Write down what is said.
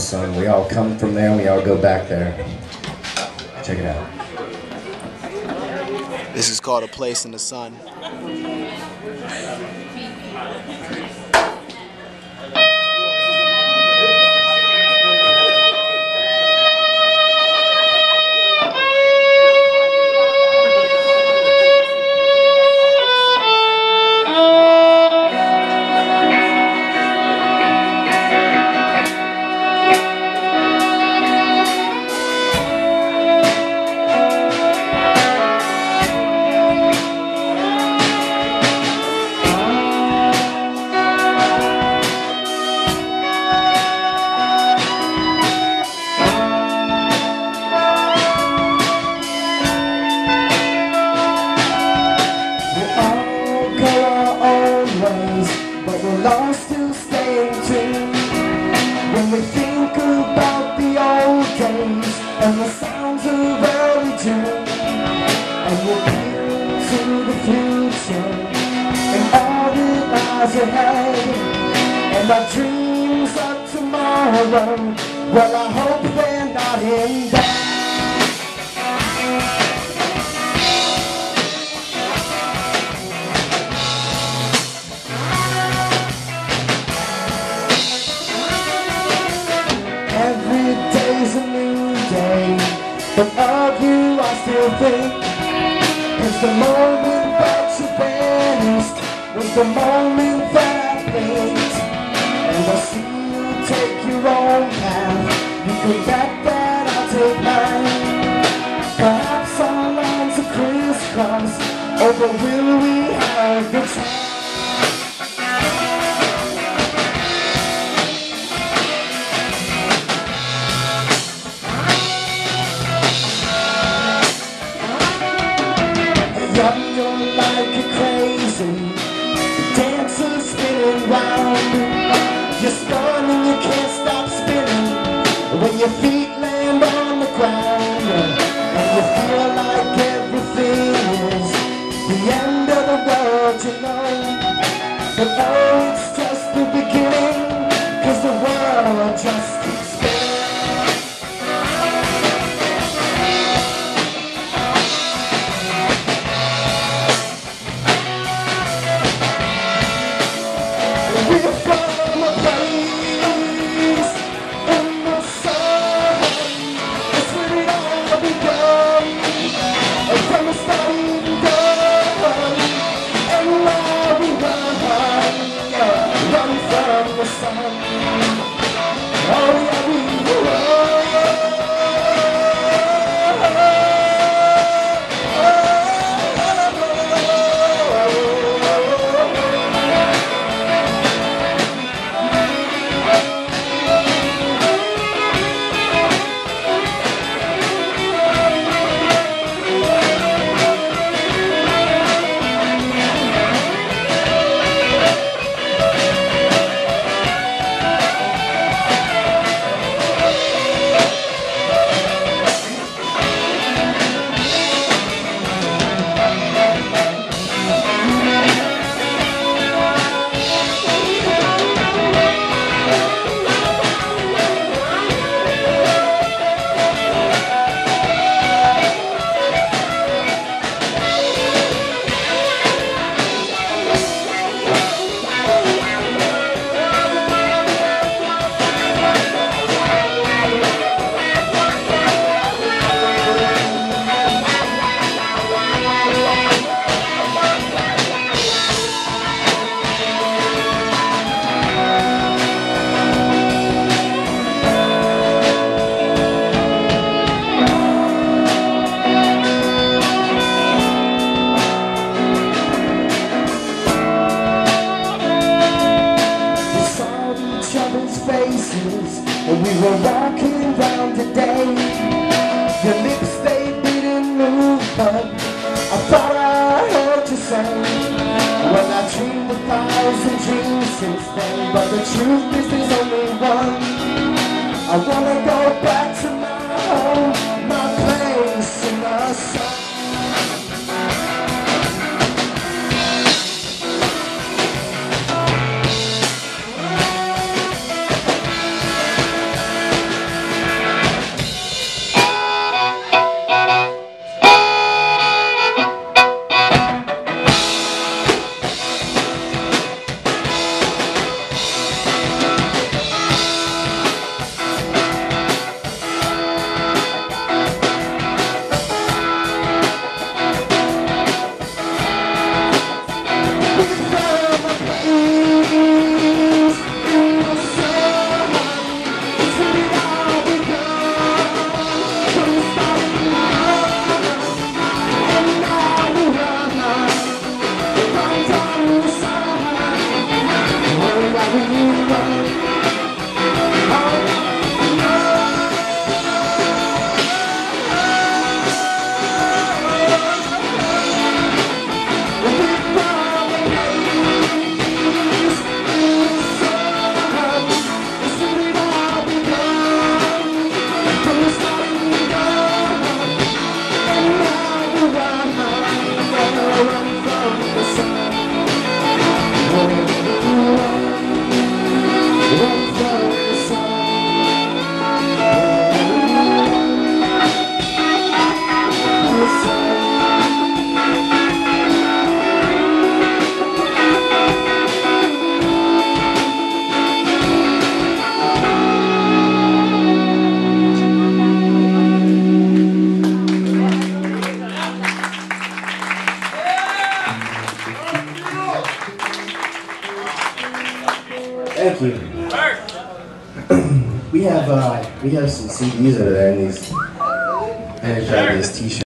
sun. We all come from there and we all go back there. Check it out. This is called A Place in the Sun. But we'll all still stay tuned when we think about the old days and the sounds of early June. And we'll peer into the future and all that lies ahead, and our dreams of tomorrow, well, I hope they're not in bed. Every day's a new day, but of you I still think, 'cause the moment that you vanished was the moment that I blinked. And I see you take your own path, you can bet that I'll take mine. Perhaps our lines are crisscross, oh, but will we have the chance? You're like a crazy dancer spinning round. You're spun and you can't stop spinning when your feet land on the ground. And you feel like everything is the end of the world, you know. But oh, it's just the beginning, 'cause the world just keeps spinning. We're from a place in the sun. It's where it all begun. From the starting gun, and now we run from the sun. Oh yeah, we run. We were walking round today. Your lips, they didn't move, but I thought I heard you say, well, I dreamed 1,000 dreams since then, but the truth is there's only one. I wanna go back to my home, my place in the sun. Thank you. We have some CDs over there in these, and these t-shirts.